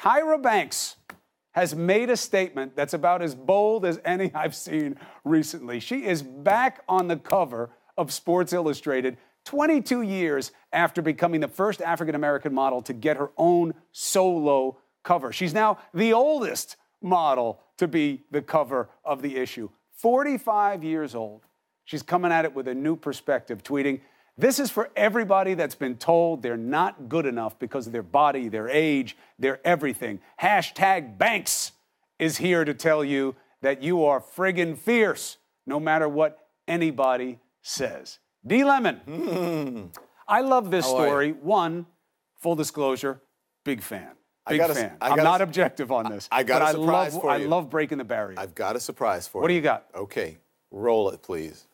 Tyra Banks has made a statement that's about as bold as any I've seen recently. She is back on the cover of Sports Illustrated 22 years after becoming the first African-American model to get her own solo cover. She's now the oldest model to be the cover of the issue. 45 years old. She's coming at it with a new perspective, tweeting, "This is for everybody that's been told they're not good enough because of their body, their age, their everything. Hashtag Banks is here to tell you that you are friggin' fierce, no matter what anybody says." D. Lemon. I love this story. One, full disclosure, big fan. Big fan. I'm not objective on this. I got a surprise for you. I love breaking the barrier. I've got a surprise for you. What do you got? Okay, roll it, please.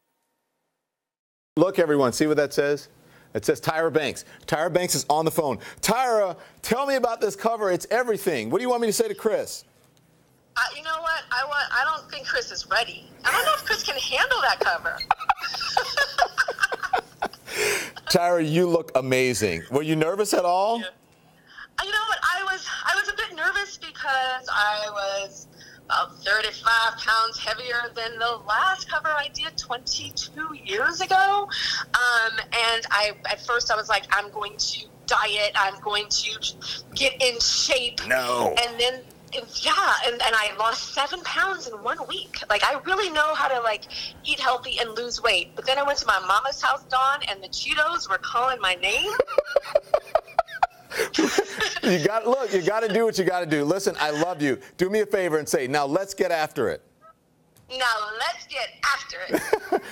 Look, everyone, see what that says? It says Tyra Banks. Tyra Banks is on the phone. Tyra, tell me about this cover. It's everything. What do you want me to say to Chris? You know what? I don't think Chris is ready. I don't know if Chris can handle that cover. Tyra, you look amazing. Were you nervous at all? Yeah. You know what? I was a bit nervous because I was about 35 pounds heavier than the last cover I did 22 years ago. And at first I was like, I'm going to diet. I'm going to get in shape. No. And then, yeah, and I lost 7 pounds in 1 week. Like, I really know how to, like, eat healthy and lose weight. But then I went to my mama's house, Dawn, and the Cheetos were calling my name. You got to do what you got to do. Listen, I love you. Do me a favor and say, now let's get after it. Now let's get after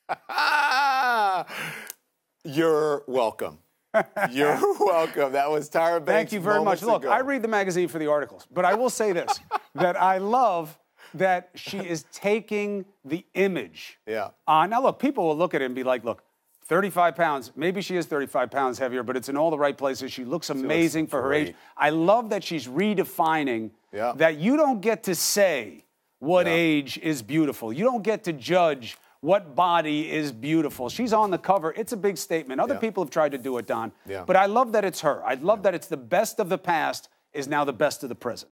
it. You're welcome. You're welcome. That was Tyra Banks. Thank you very much. Look, ago. I read the magazine for the articles, but I will say this, that I love that she is taking the image. Yeah. Now, look, people will look at it and be like, look, 35 pounds. Maybe she is 35 pounds heavier, but it's in all the right places. She looks amazing for her age. I love that she's redefining that you don't get to say what age is beautiful. You don't get to judge what body is beautiful. She's on the cover. It's a big statement. Other people have tried to do it, Don. But I love that it's her. I love that it's the best of the past is now the best of the present.